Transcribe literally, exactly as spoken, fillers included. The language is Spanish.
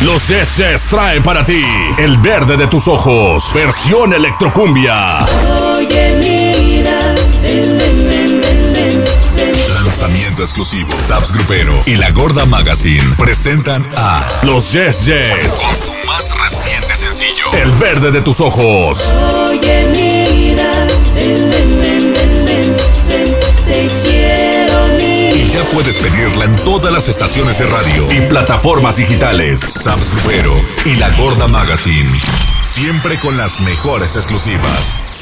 Los Yes Yes traen para ti El Verde de Tus Ojos, versión electrocumbia. Oye, mira, ven, ven, ven, ven, ven, ven. Lanzamiento exclusivo. Saps Grupero y La Gorda Magazine presentan a Los Yes Yes con su más reciente sencillo, El Verde de Tus Ojos. Oye, mira, ven, ven, ven, ven, ven, ven, te quiero, mira. Y ya puedes pedirla en todas las estaciones de radio y plataformas digitales. Saps Grupero y La Gorda Magazine, siempre con las mejores exclusivas.